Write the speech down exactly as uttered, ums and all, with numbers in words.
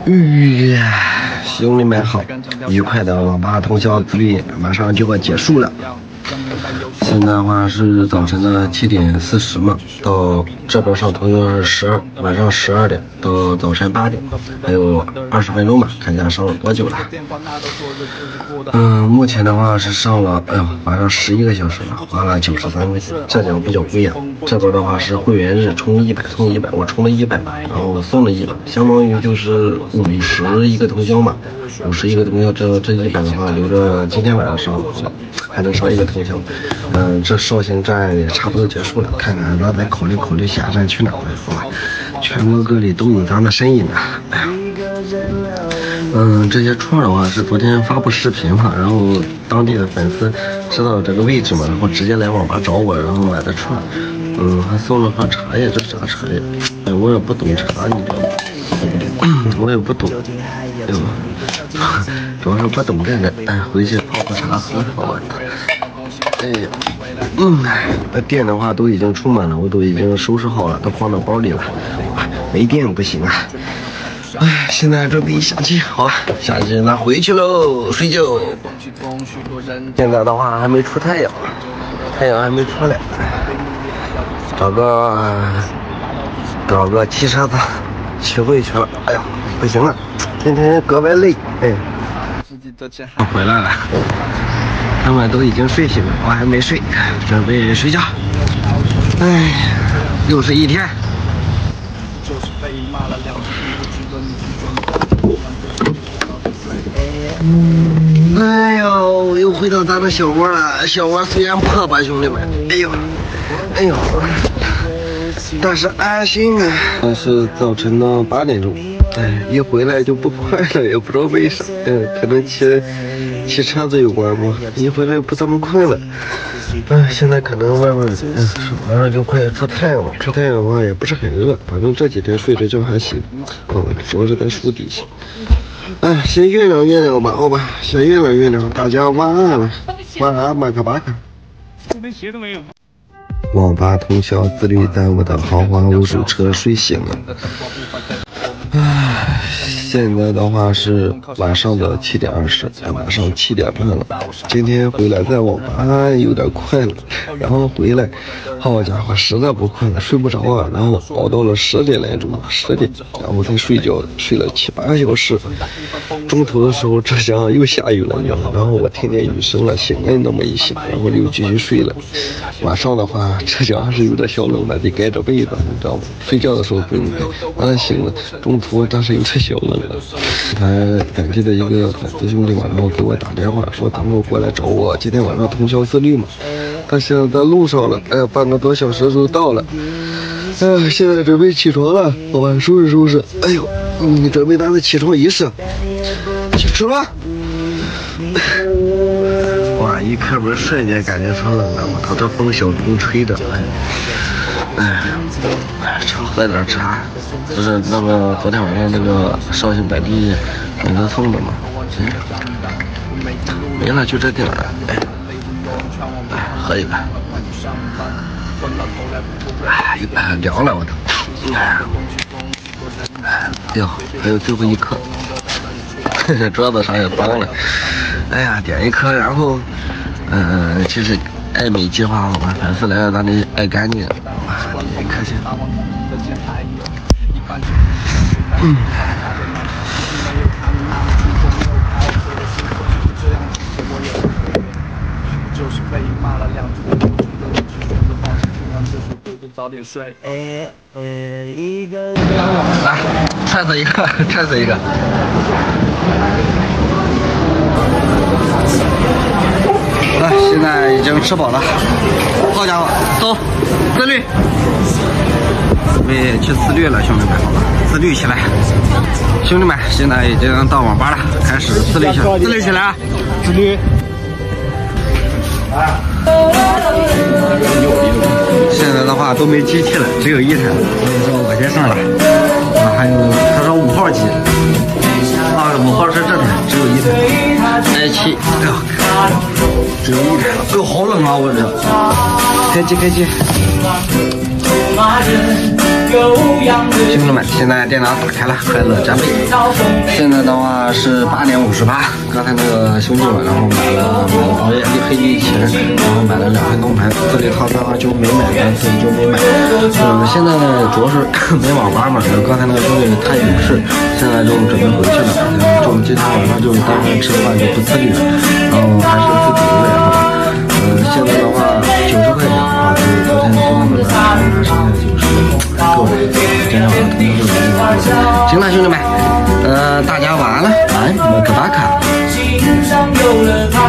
嗯，兄弟们好，愉快的网吧通宵之旅马上就要结束了。现在的话是早晨的七点四十嘛，到这边上通宵是十二，晚上十二点到早晨八点，还有二十分钟吧，看一下上了多久了。嗯，目前的话是上了，哎呦，晚上十一个小时了，花了九十三块钱，这点比较贵啊。这边的话是会员日，充一百送一百，我充了一百，然后送了一百，相当于就是五十一个通宵嘛。五十一个通宵，这这一百的话留着今天晚上上，还能上一个通宵。嗯，这绍兴站也差不多结束了，看看咱再考虑考虑下站去哪儿，好吧？全国各地都有咱的身影呢。哎呀，嗯，这些串的话是昨天发布视频嘛，然后当地的粉丝知道这个位置嘛，然后直接来网吧找我，然后买的串。嗯，还送了盒茶叶，这啥茶叶？哎，我也不懂茶，你知道吗？我也不懂，对吧？主要是不懂这个，哎，回去泡泡茶喝好吧。哎呀，嗯，那电的话都已经充满了，我都已经收拾好了，都放到包里了。没电不行啊！哎，现在准备下机，好吧，下机那回去喽，睡觉。现在的话还没出太阳，太阳还没出来，找个找个汽车子骑回去了。哎呀，不行了，今天格外累。哎，我回来了。他们都已经睡醒了，我还没睡，准备睡觉。哎，又是一天。哎呦，又回到咱的小窝了。小窝虽然破吧，兄弟们，哎呦，哎呦，但是安心啊。但是早晨的八点钟，哎，一回来就不快了，也不知道为啥，嗯，可能骑骑车子有关吧，一回来不这么快了。哎，现在可能外面，嗯，马上就快出太阳了。出太阳的话也不是很热，反正这几天睡着觉还行。哦，主要是在树底下。哎，先月亮月亮吧，好吧，先月亮月亮，大家晚安了，晚安，马克巴克。鞋都没有。网吧通宵自律耽误的豪华无主车睡醒了。唉，现在的话是晚上的七点二十，晚上七点半了。今天回来在网吧有点快了，然后回来，好家伙，实在不困了，睡不着啊，然后熬到了十点来钟，十点，然后再睡觉，睡了七八个小时。中途的时候，浙江又下雨了，你知道吗？然后我听见雨声了，醒了那么一醒，然后又继续睡了。晚上的话，浙江还是有点小冷的，得盖着被子，你知道吗？睡觉的时候不用盖，完了醒了，中途但是有点小冷了。还感谢的一个粉丝兄弟嘛，然后给我打电话说他们过来找我，今天晚上通宵自律嘛。他现在在路上了，哎呀，半个多小时就到了。哎呀，现在准备起床了，好吧，收拾收拾。哎呦，你准备咱的起床仪式，起床。哇，一开门瞬间感觉成冷了，我操，这风小风吹的，哎，哎，常喝点茶，就是那个昨天晚上那个绍兴本地粉丝送的嘛，没了，就这点儿了，哎，哎，喝一个，哎，哎，凉了我都，哎，哎呦，还有最后一颗，桌子上也脏了，哎呀，点一颗，然后，嗯、呃，其实爱美计划好吧，粉丝来了咱得爱干净，点一颗先。嗯。早点睡。哎，呃，一个。来，踹死一个，踹死一个。来，现在已经吃饱了。好家伙，走，自律。准备去自律了，兄弟们，好吧，自律起来。兄弟们，现在已经到网吧了，开始自律起来，自律起来啊！自律。现在的话都没机器了，只有一台了。所以说我先上来。啊，还有他说五号机，啊，五号是这台，只有一台。i 七，哎呀，只有一台了。哎呦，好冷啊！我这。开机，开机。 兄弟们，现在电脑打开了，快乐加倍。现在的话是八点五十八。刚才那个兄弟们，然后买了买了熬夜黑地钱，然后买了两块铜牌，这里套餐就没买单，所以就没买。嗯，现在呢主要是没网吧嘛，然后刚才那个兄弟他有事，现在就准备回去了。就今天晚上就单纯吃饭就不自律了，然后还是自己一个人好吧。呃，现在的话九十块钱啊，所以昨天昨天晚上还剩下就是够了。今天晚上同事就没有。行了，兄弟们，呃，大家晚安了，晚安，么个巴卡。